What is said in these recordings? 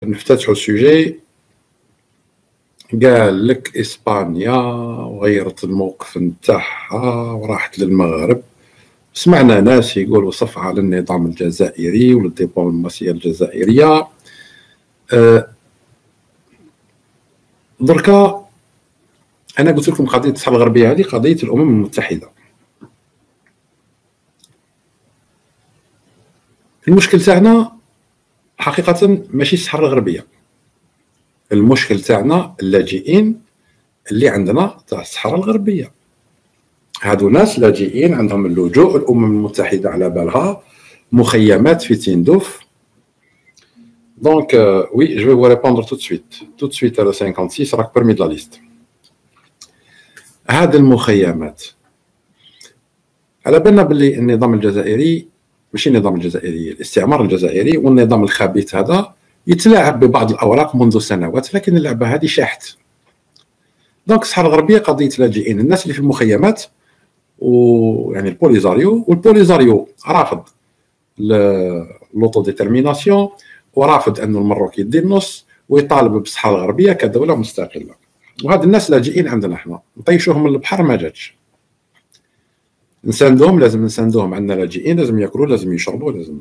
نفتتحوا السوجي. قال لك اسبانيا وغيرت الموقف نتاعها وراحت للمغرب. سمعنا ناس يقولوا صف على النظام الجزائري والدبلوماسيه الجزائريه. دركا انا قلت لكم قضيه الصحراء الغربيه هذه قضيه الامم المتحده. المشكل تاعنا حقيقه ماشي الصحراء الغربيه، المشكل تاعنا اللاجئين اللي عندنا تاع الصحراء الغربيه. هادو ناس لاجئين عندهم اللجوء، الامم المتحده على بالها مخيمات في تندوف. دونك وي جو vais vous répondre tout de suite à le 56 راك برمي de la liste. هاد المخيمات على بالنا باللي النظام الجزائري ماشي النظام الجزائري، الاستعمار الجزائري والنظام الخبيث هذا يتلاعب ببعض الاوراق منذ سنوات، لكن اللعبه هذه شاحت. دونك الصحراء الغربيه قضيه لاجئين، الناس اللي في المخيمات ويعني البوليزاريو، والبوليزاريو رافض لوطو ديترميناسيون ورافض انه المروك يدي النص ويطالب بالصحراء الغربيه كدوله مستقله. وهاد الناس لاجئين عندنا احنا، نطيشوهم من البحر ما جاتش. نساندوهم، لازم نساندوهم، عندنا لاجئين لازم ياكلوا، لازم يشربوا، لازم.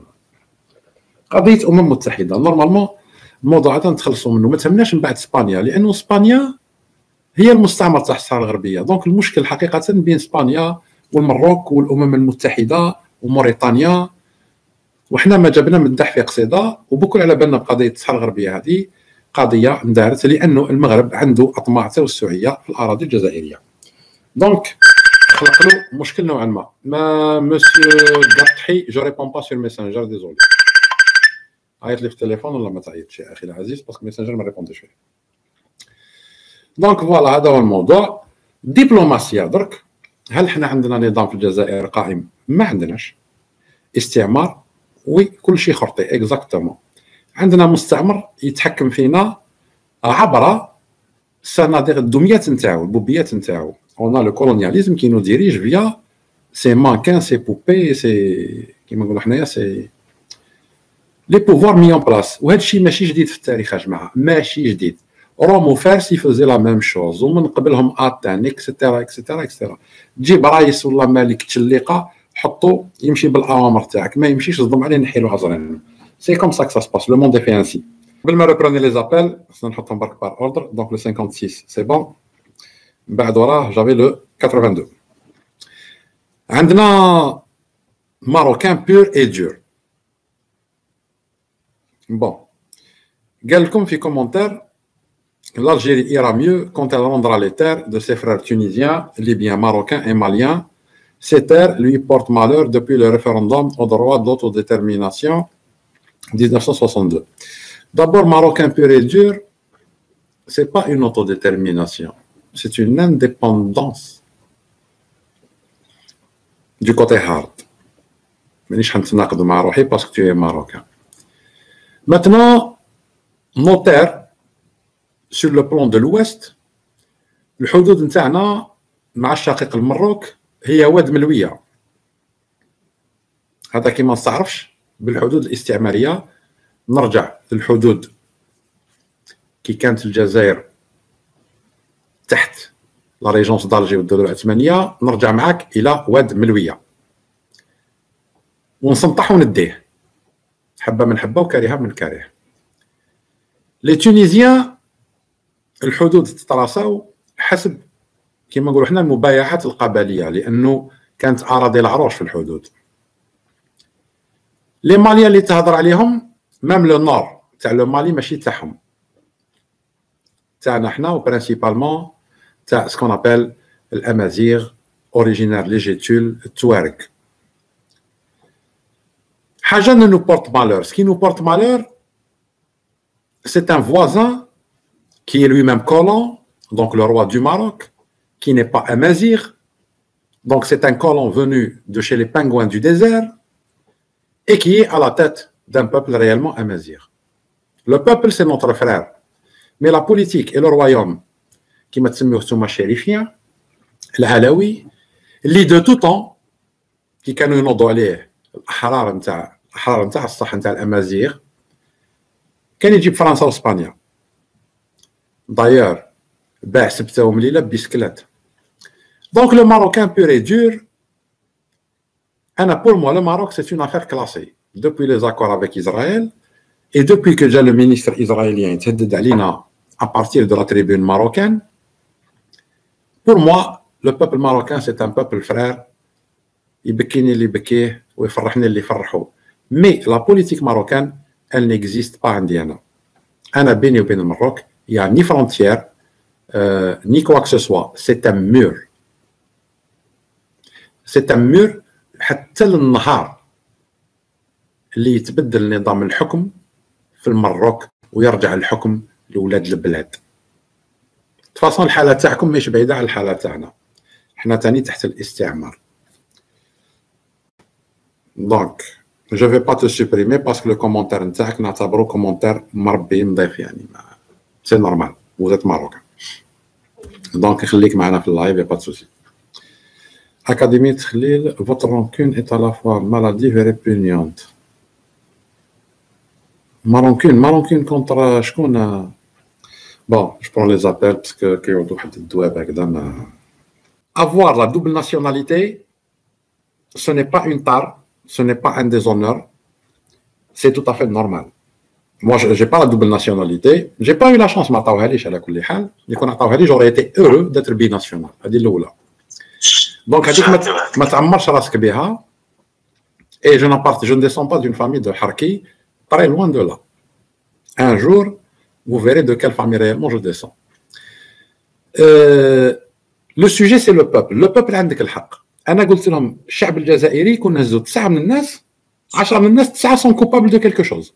قضيه متحده نورمالمون الموضوع هذا نتخلصوا منه، ما تهمناش من بعد اسبانيا، لانه اسبانيا هي المستعمر تاع الصحراء الغربيه. دونك المشكل حقيقه بين اسبانيا والمروك والامم المتحده وموريتانيا، وحنا ما جابنا من دح في قصيده. وبكل على بالنا بقضيه الصحراء الغربيه هذه قضيه اندارت لانه المغرب عنده اطماع توسعيه في الاراضي الجزائريه. دونك خلق له مشكل نوعا ما مسيو قطحي. جو ريبون با سور ميسنجر، ديزولي. عيط لي في التليفون ولا ما تعيطش يا اخي العزيز، باسكو ميسنجر ما ريبونديش فيه. دونك فوالا هذا هو الموضوع. دبلوماسيا درك، هل حنا عندنا نظام في الجزائر قائم؟ ما عندناش. استعمار وي كل شيء خرطي اكزاكتومون. عندنا مستعمر يتحكم فينا عبر الصناديق الدميات نتاعو، البوبيات نتاعو. اون لو كولونياليزم كي نو ديريج فيا سي مانكان، سي بوبي، سي كيما نقولوا حنايا سي لي بوفوار مي اون بلاص. وهذا الشيء ماشي جديد في التاريخ يا جماعه، ماشي جديد. روم وفارس يفوزي لا ميم شوز، ومن قبلهم اتان اكسترا اكسترا اكسترا. تجيب رايس ولا مالك تشليقه حطو يمشي بالاوامر تاعك، ما يمشيش صدم عليه نحيلو عزرين. سي كوم سا كو سا سباس، لو موند في انسي. قبل ما ريبروني لي زابيل خصنا نحطهم برك بار اوردر. دونك لو 56 سي بون، من بعد وراه جافي لو 82. عندنا ماروكان بور اي دور. بون قال لكم في كومونتير l'Algérie ira mieux quand elle rendra les terres de ses frères tunisiens, libyens, marocains et maliens. Ces terres lui portent malheur depuis le référendum au droit d'autodétermination 1962. D'abord, marocain pur et dur, c'est pas une autodétermination, c'est une indépendance du côté hard. مانيش حنتناقض مع روحي باسكو tu es marocain. Maintenant, nos terres sur le plan de l'ouest، الحدود نتاعنا مع الشقيق المروك هي واد ملويه. هذا كيما نستعرفش بالحدود الاستعماريه. نرجع للحدود كي كانت الجزائر تحت لا ريجونس دالجي والدوله العثمانيه، نرجع معاك الى واد ملويه ونسنطح ونديه، حبه من حبه وكارهه من كاره. لي تونيزيان الحدود تتراصاو حسب كما نقولوا حنا المبايعات القبليه، لانه كانت اراضي العروش في الحدود. لي ماليا اللي تهضر عليهم مام لو نور تاع لو مالي ماشي تاعهم، تاعنا حنا وبرينسيبالمون تاع سكون ابل الامازيغ اوريجينار لي جيتول التوارق. حاجه نو بورت مالور، سكي نو بورت مالور c'est un voisin qui est lui-même colon, donc le roi du Maroc, qui n'est pas amazigh. Donc c'est un colon venu de chez les pingouins du désert et qui est à la tête d'un peuple réellement amazigh. Le peuple, c'est notre frère. Mais la politique et le royaume, qui m'a تسميوه نتوما الشريفيين العلوي، اللي de tout temps qui كانوا ينوضوا عليه الأحرار نتاع الصح نتاع الأمازيغ، كان يجيب فرنسا واسبانيا. دايور باع سبته ومليله ببيسكلات. دونك لو ماروكان بور اي دور. انا بور موا لو ماروك سي اون افير كلاسي دوبوي لي زاكور افيك اسرائيل اي دوبوي كو جا لو مينيستر اسرائيليان يتهدد علينا à partir de la tribune marocaine. Pour moi, le peuple marocain, c'est un peuple frère. يبكيني اللي يبكيه ويفرحني اللي يفرحوه. Mais la politique marocaine, elle n'existe pas عندي أنا. أنا بيني وبين المروك, il n'y a ni frontière, ni quoi que ce soit. C'est un mur. C'est un mur حتى للنهار اللي يتبدل نظام الحكم في المروك ويرجع الحكم لولاد البلاد. تفاصيل الحالة تاعكم مش بعيدة على الحالة تاعنا. احنا تاني تحت الاستعمار. دونك جو في با تو سوبريمي باسكو لو كومونتير نتاعك نعتبرو كومونتير مربي نضيف يعني سي نورمال وزات ماروكان. دونك خليك معنا في اللايف يا با سوسي. أكاديمية خليل votre rancune est à la fois maladive et répugnante. Ma rancune contre شكون؟ Bon, je prends les appels parce que avoir la double nationalité, ce n'est pas une tare, ce n'est pas un déshonneur, c'est tout à fait normal. Moi, je n'ai pas la double nationalité, je n'ai pas eu la chance, j'aurais été heureux d'être binational. Donc, et je ne descends pas d'une famille de Harki, très loin de là. Un jour, vous verrez de quelle famille réellement je descends. Le sujet, c'est le peuple. Le peuple a عندك الحق. أنا قلت لهم الشعب الجزائري يكون هزوا 9 من الناس 10 من الناس 9 sont coupables de quelque chose.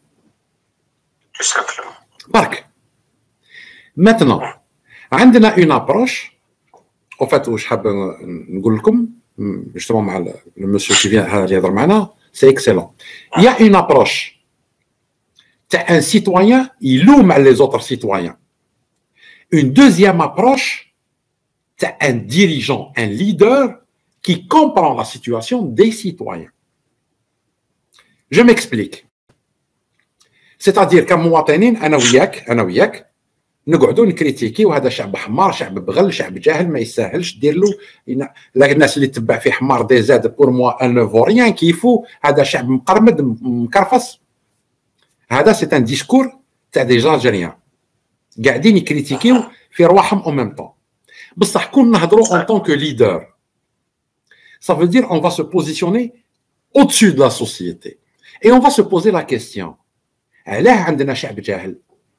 برك. Maintenant, عندنا une approche. En fait, واش حاب نقول لكم justement مع le monsieur qui vient اللي يهضر معنا, c'est excellent. Il y a une approche. Un citoyen, il loue les autres citoyens. Une deuxième approche, c'est un dirigeant, un leader qui comprend la situation des citoyens. Je m'explique. C'est-à-dire كمواطنين أنا وياك نقعدوا نكريتيكي وهذا شعب حمار شعب بغل شعب جاهل ما يسهلش دير له الناس اللي تبع في حمار دي زاد بور موا ان نو ريان كيفو هذا شعب مقرمد مكرفص. هذا سي ان ديسكور تاع دي جالجيريان قاعدين يكريتيكيو في رواحهم او ميم طون. بصح كون نهضروا ان طون كو ليدر ça veut dire on va se positionner au-dessus de la société et on va se poser la question علاه عندنا شعب جاهل؟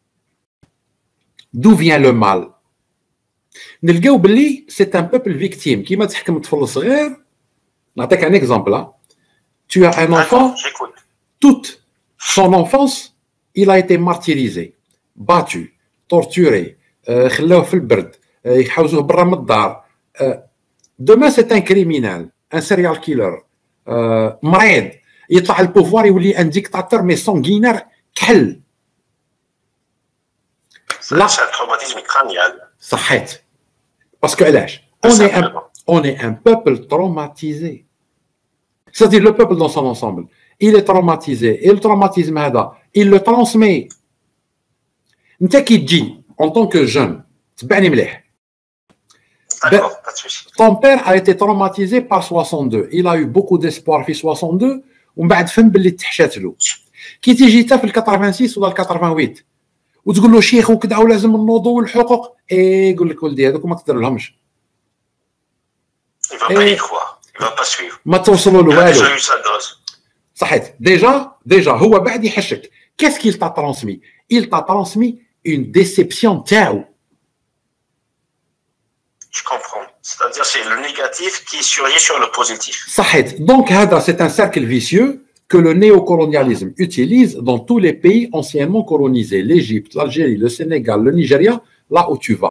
d'où vient le mal؟ نلقاو باللي سي ان بوبل فيكتيم كيما تحكم طفل صغير. نعطيك ان اكزامبل. tu as un enfant toute son enfance, il a été martyrisé, battu, torturé, خلاوه في البرد, يحوزوه برا من الدار. Demain, c'est un criminel, un serial killer, مريض, يطلع البوفوار يولي un dictateur mais sanguinaire كحل. لا c'est un traumatisme crânien. صحيت. Parce que علاش on est un peuple traumatisé. C'est-à-dire le peuple dans son ensemble. Il est traumatisé. Et le traumatisme, il le transmet. Nta qui dit, en tant que jeune, ton père a été traumatisé par 62. Il a eu beaucoup d'espoir في 62 ومن بعد فهم باللي تحشات له. كي تيجي حتى في 86 ولا 88 وتقول له شيخ وكذا ولازم النضوج والحقوق, اي يقول لك ولدي هذوك ما تقدر لهمش. ما توصلوا له والو. صحيت. déjà هو بعد يحشك. Qu'est-ce qu'il t'a transmis? Il t'a transmis une déception تاعو. Je comprends. C'est-à-dire c'est le négatif qui surgit sur le positif. صحيت. Donc هذا c'est un cercle vicieux que le néocolonialisme utilise dans tous les pays anciennement colonisés, l'Égypte, l'Algérie, le Sénégal, le Nigeria, là où tu vas.